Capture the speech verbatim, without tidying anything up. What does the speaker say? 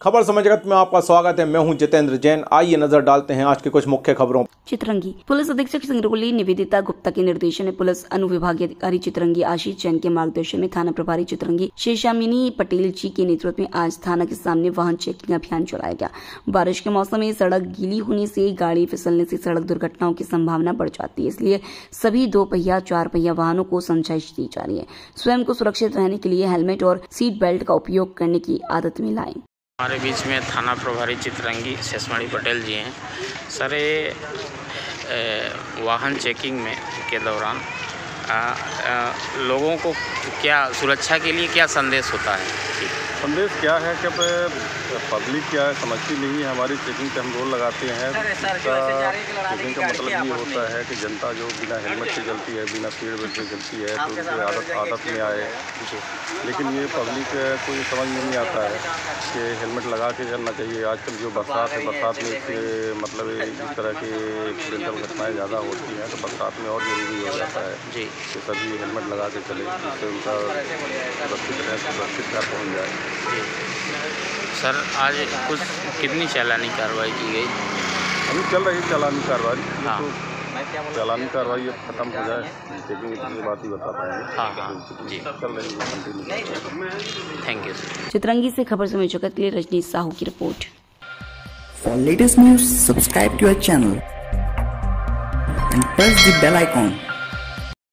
खबर समय जगत में आपका स्वागत है। मैं हूं जितेंद्र जैन। आइए नजर डालते हैं आज की कुछ मुख्य खबरों। चितरंगी पुलिस अधीक्षक सिंगरौली निवेदिता गुप्ता के निर्देशन में पुलिस अनुविभागीय अधिकारी चितरंगी आशीष जैन के मार्गदर्शन में थाना प्रभारी चितरंगी शेषामिनी पटेल जी के नेतृत्व में आज थाना के सामने वाहन चेकिंग अभियान चलाया गया। बारिश के मौसम में सड़क गीली होने से गाड़ी फिसलने से सड़क दुर्घटनाओं की संभावना बढ़ जाती है, इसलिए सभी दो पहिया चार पहिया वाहनों को समझाइश दी जा रही है। स्वयं को सुरक्षित रहने के लिए हेलमेट और सीट बेल्ट का उपयोग करने की आदत में लाएं। हमारे बीच में थाना प्रभारी चितरंगी शेषामिनी पटेल जी हैं। सर ये वाहन चेकिंग में के दौरान आ, आ, लोगों को क्या सुरक्षा के लिए क्या संदेश होता है? संदेश क्या है कि पब्लिक क्या है समझती नहीं है। हमारी चेकिंग पे हम रोल लगाते हैं। चेकिंग का मतलब ये होता है कि जनता जो बिना हेलमेट से चलती है, बिना सीट बेल्ट से चलती है, तो उसकी आदत आदत में आए। लेकिन ये पब्लिक को ये समझ में नहीं आता है कि हेलमेट लगा के चलना चाहिए। आजकल जो बरसात है, बरसात में इससे मतलब इस तरह की एक्सीडेंटल घटनाएँ ज़्यादा होती हैं, तो बरसात में और जरूरी हो जाता है जी कि सभी हेलमेट लगा के चले, जिससे उनका सुरक्षित रहे, सुरक्षित घर पहुँच जाए। सर आज कुछ कितनी चालानी कार्रवाई की गई? अभी चल रही चालानी कार्रवाई। हाँ। तो चालानी कार्रवाई अब खत्म हो जाए, चेकिंग की बात ही बता पाएंगे। हाँ हाँ जी चल रही है। Thank you. चितरंगी से खबर समय जगत के लिए रजनीश साहू की report. For latest news subscribe to our channel and press the bell icon.